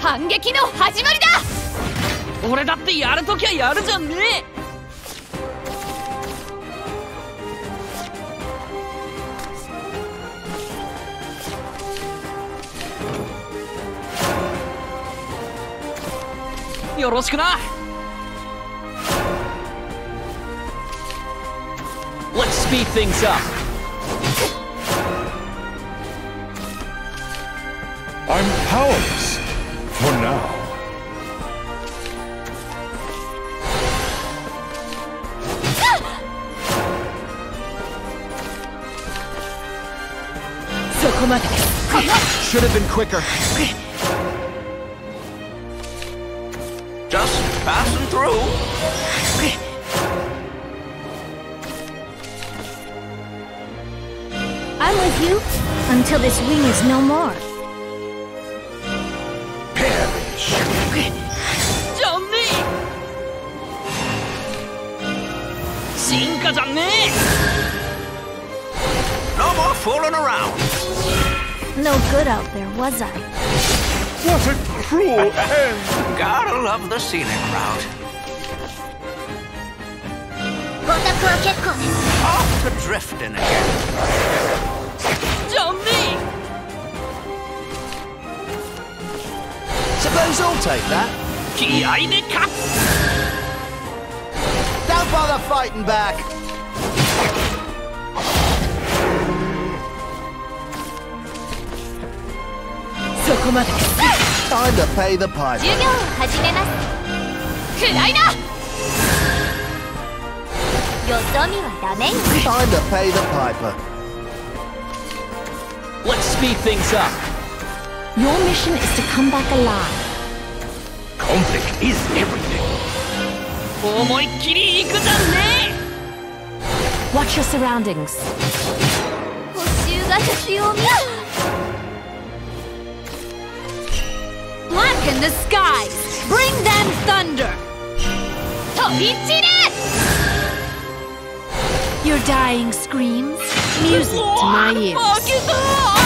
反撃の始まりだ。 俺だってやるときはやるじゃんね。よろしくな。Let's speed things up. I'm powerless for now. Should have been quicker. Just passing through. I'm with you until this wing is no more. Perish. じゃんねえ。進化じゃんねえ。 No more fooling around. No good out there, was I? What a cruel end! Gotta love the scenic route. ご託は結構です。 Off to drifting again. じゃんね Suppose I'll take that. え。気合で勝つ。 Don't bother fighting back. Time to pay the piper. 授業を始めます。 くらいな。 よそ見はダメよ。 Time to pay the piper. Let's speed things up. Your mission is to come back alive. Conflict is everything. 思いっきり行くじゃんね Watch your surroundings. 補修が必要み。Blacken the skies. Bring them thunder. 飛び散れ。 Your dying screams, music to my ears. 負けた